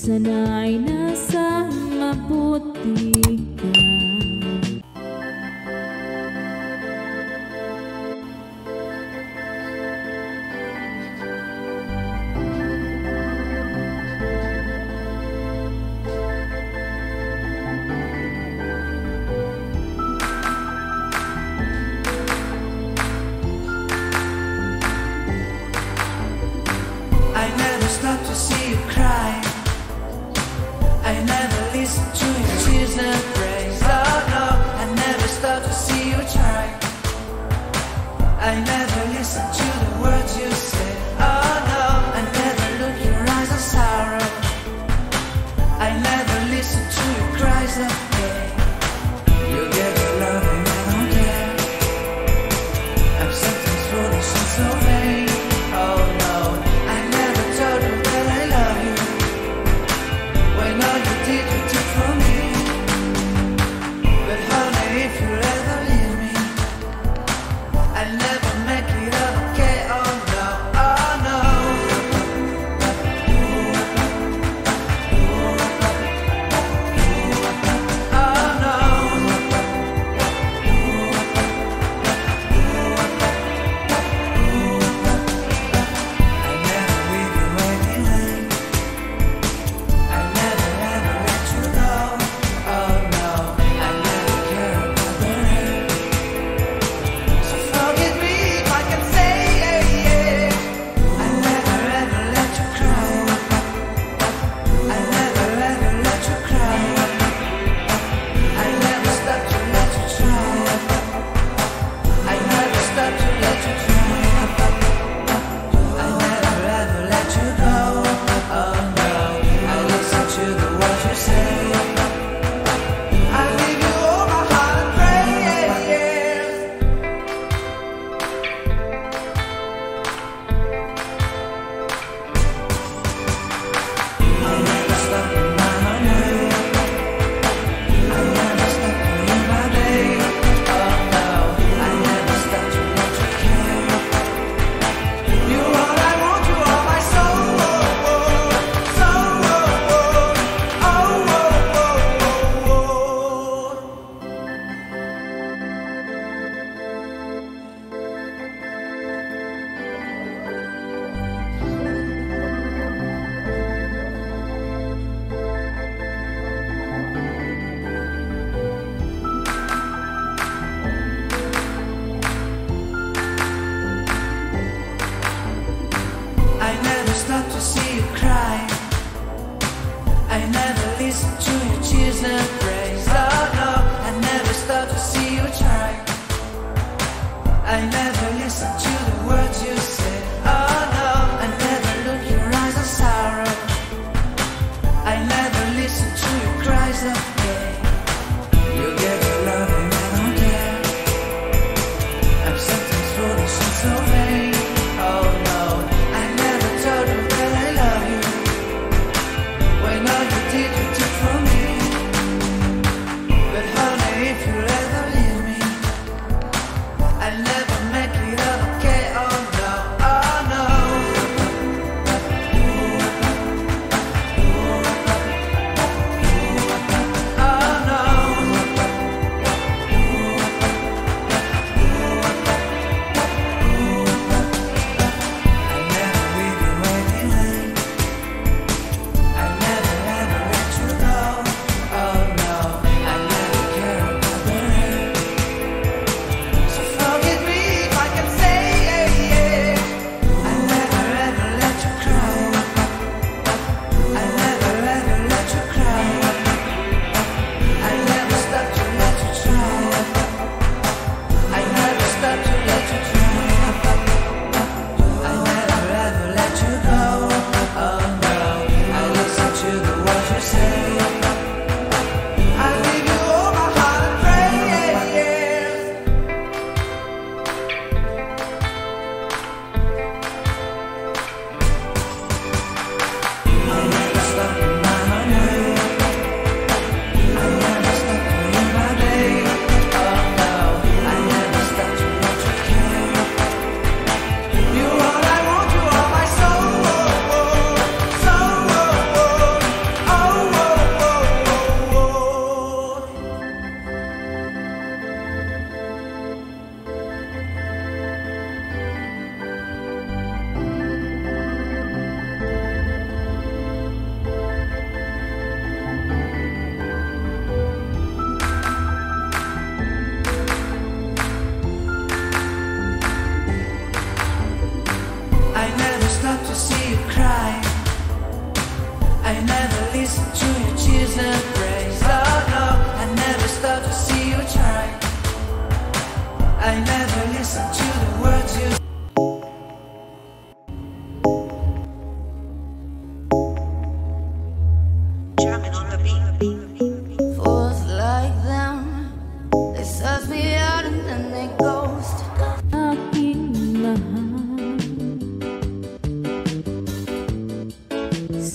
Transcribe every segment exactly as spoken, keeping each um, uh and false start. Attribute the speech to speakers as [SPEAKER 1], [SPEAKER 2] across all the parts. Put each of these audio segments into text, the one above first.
[SPEAKER 1] Sana ay nasa mabuti ka.
[SPEAKER 2] I never stop to see you cry. I never listen to your tears and praise. Oh no, I never stop to see you try. I never listen to the words you say. Oh no, I never look your eyes of sorrow. I never listen to your cries of pain. You get your love and I don't care. I'm sometimes foolish and so vain. Oh no, I never told you that I love you.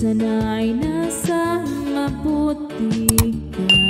[SPEAKER 1] Sana'y nasa mabuti ka.